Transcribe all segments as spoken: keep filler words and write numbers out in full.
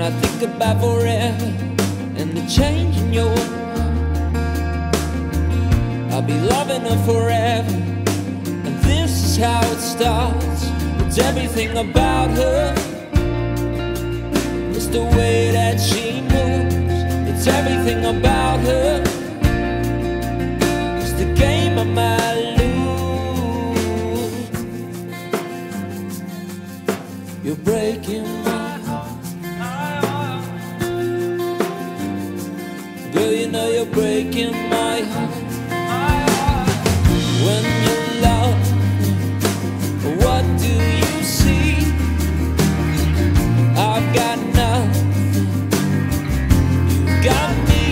I think about forever and the change in your heart. I'll be loving her forever, and this is how it starts. It's everything about her, it's the way that she moves. It's everything about her, it's the game I might lose. You're breaking my heart, girl, you know you're breaking my heart. When you love me, what do you see? I've got nothing, you got me,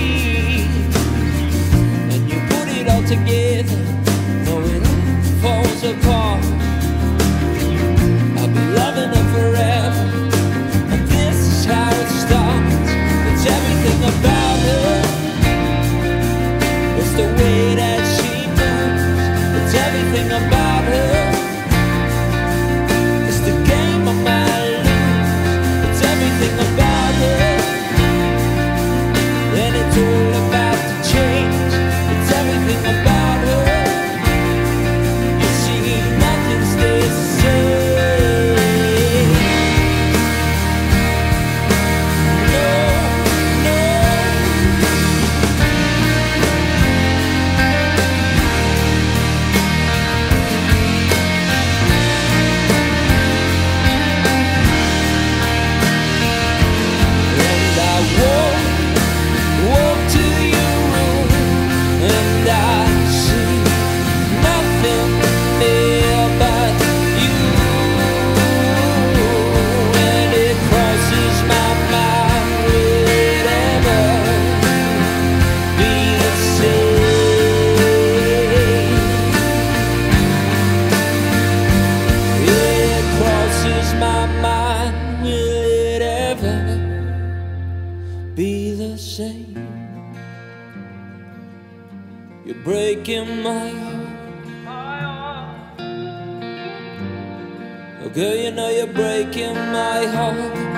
and you put it all together, no, it all falls apart. I'll be loving her forever, and this is how it starts. It's everything about her, it's the way that she moves. It's everything about her, it's the game I might lose. It's everything about her, and it's all about to change. It's everything about her, you see, nothing stays the same. No, no. And I walk, walk to your room, and I see nothing there but you. And it crosses my mind, will it ever be the same? It crosses my mind, will it ever be the same? You're breaking my heart, oh girl, you know you're breaking my heart.